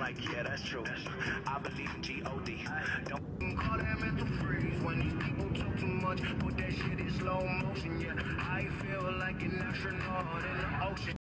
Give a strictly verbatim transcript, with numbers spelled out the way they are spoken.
like, yeah, that's true. I believe in G O D. Don't call that mental freeze when these people talk too much. Put that shit in slow motion, yeah. I feel like an astronaut in the ocean.